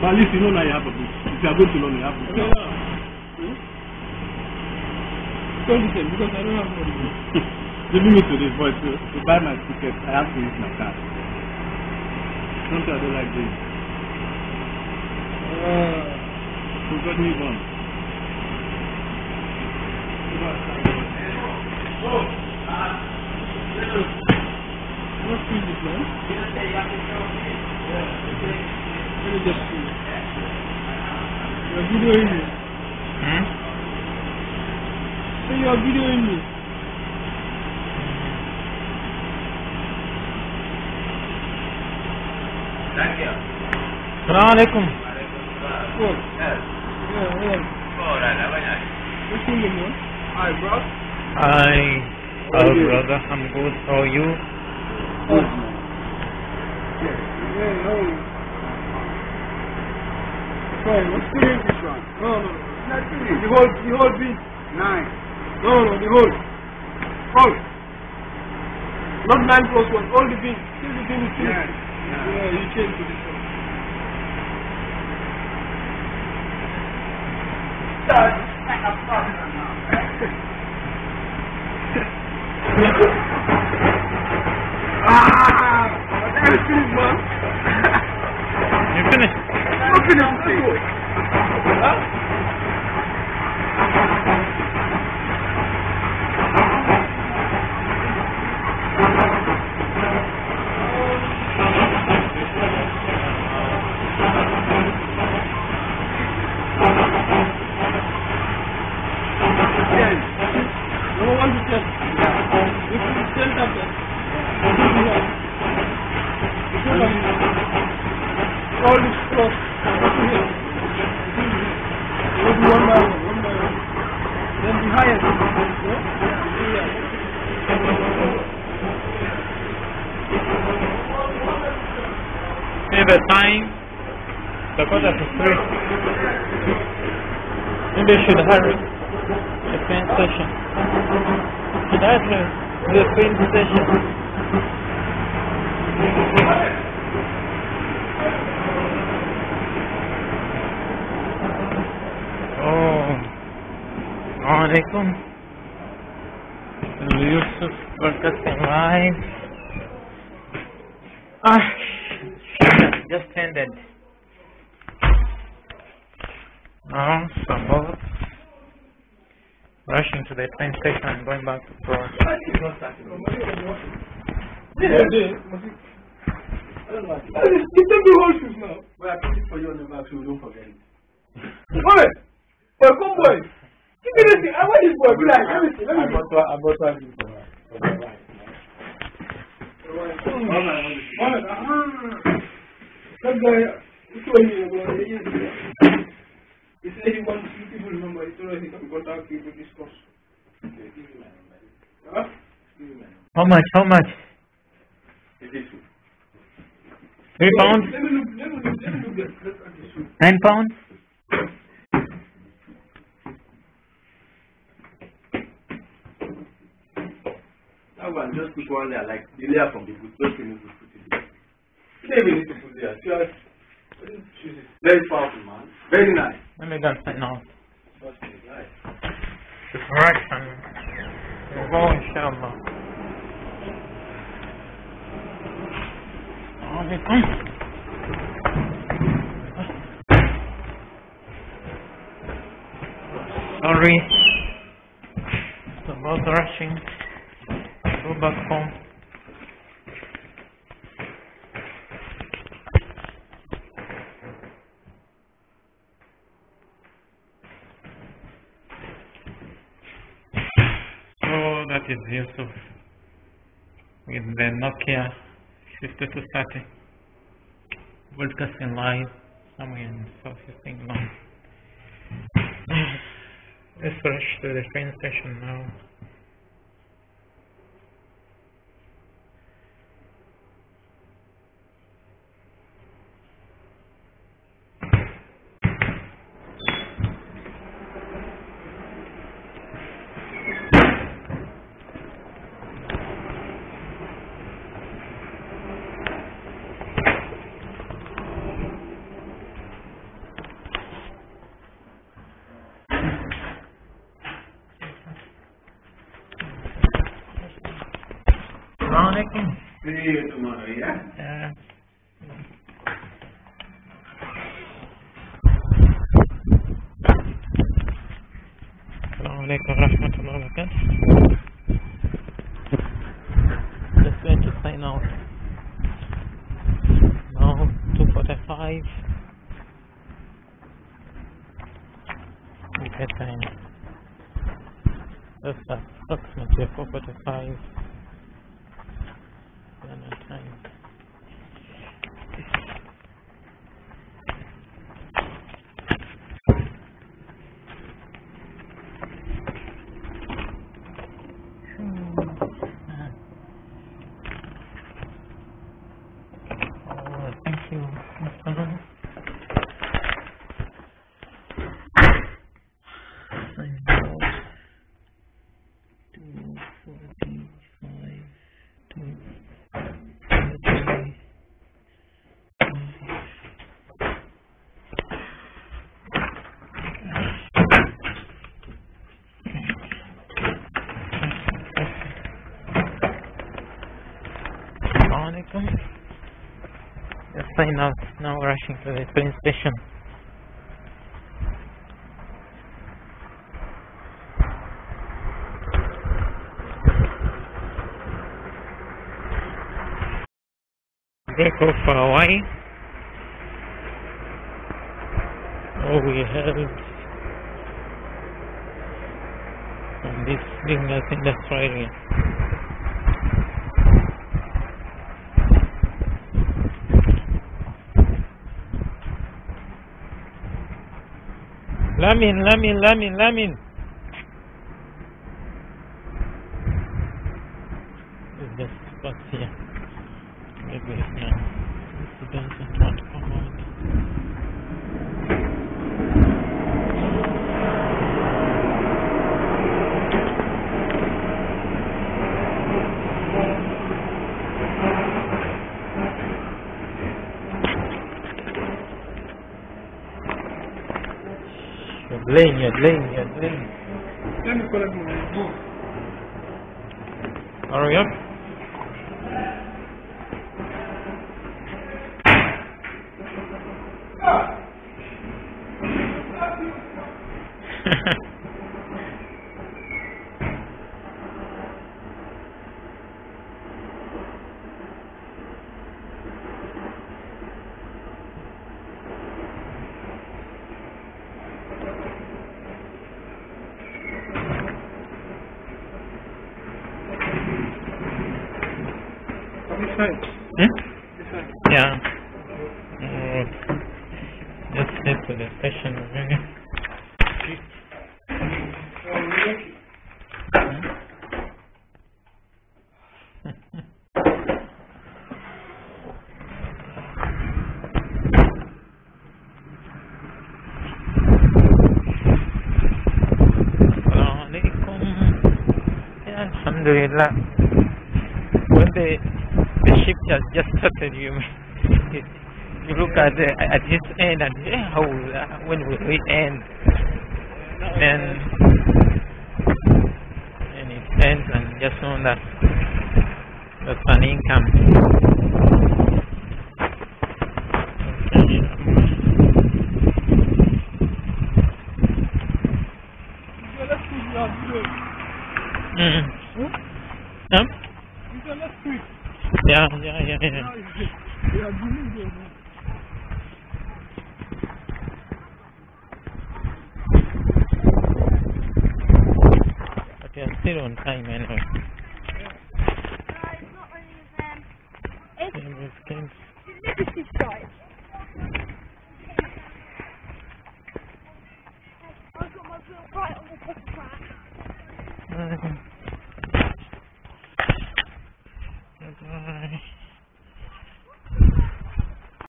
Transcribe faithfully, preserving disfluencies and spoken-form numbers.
But at least you know now you have a book. If you are going to London, you have a book. Okay, yeah. Hmm? twenty cents because I don't have money. Giving me to this boy to, to buy my ticket, I have to use my card. Sometimes I don't like this. Uh, so got me one. what food is man? Yeah, okay. Let me just see. You're videoing me. Hmm? So you're videoing me. Thank you. Assalamu alaikum. What? Yes. Yeah, what? Oh, right, how are you? What's your name, man? Hi, bro. Hi. Hello, brother. I'm good. How are you? Good, man. Yeah, yeah, how are you? Fine, what's the name this one? No, no, no. Not the The whole, the whole beat. Nine. No, no, the whole. Whole. Not nine plus one. All the beats. Still the beat is finished. Yeah, yeah. Yeah, you change to this one. That's like a problem now. Ah! I'm finished, man. You finished? I'm finished. Let's go. Huh? Number one to ten. If it's ten after. All this cross. Maybe one by one, one by one. Then the highest. Yeah? See the time? The quarter to three. Maybe you should hurry. The train station. Should I hurry? The train station. Oh. Alaikum. Yusuf broadcasting live. Ah, just ended. Now, some boats rushing to the train station and going back to Prague. Yeah, yeah. It's a big whole shoes now. Well, I put it for you on the back so you don't forget it. Boy! Boy, come boy! Give me this thing. I want this boy. Be like, let me see. Let me I see. bought one, I bought one gift for her. For my wife. Mohammed, ah. That guy, he told me about it. He said he wants you people number. He told us he can contact you to discuss. Okay, give me my number. Huh? Give me my number. How much? How much? Is this one? Three pounds? Let me look, let me look, let me look at, look at the shoe. Nine pounds? That one, just put one there, like the layer from the boot. Just remove the put it there. You don't even need to put there. Just choose it. Very powerful, man. Very nice. Let me go and find out. Just very nice. Right, and we'll go inshallah. Alaikum. Sorry. It's about rushing. Go back home. So that is Yusuf with the Nokia fifty-two thirty broadcasting live somewhere in Southeast England. Let's rush to the train station now. alaikum. See you tomorrow, yeah? Yeah. Assalamu alaikum warahmatullahi wabarakatuh. Just going to sign out. Now two forty-five. Okay, time. That's approximately four forty-five. Ghana time. Oh, thank you, Matovu. Just sign out, now rushing to the train station. Vehicle for Hawaii. Oh, we have from this business industrial area. Lamin, Lamin, Lamin, Lamin. It's just spots here. Maybe it's not. It doesn't want to come out. You're delaying, you're delaying, you're delaying. Let me collect my book. Hurry up. This side. Hmm? This side. Yeah. Uh, just head to the station. Really. Assalamu alaikum. Yeah, alhamdulillah. When the the ship has just started, you you look at the, at its end and yeah, how uh, when will it end? Then and it ends and just know that that's an income. Mm. Huh? Yeah, yeah, yeah, yeah. But you're still on time anyway. Yeah, it's games. I've got my wheel right on the top of that. Uh,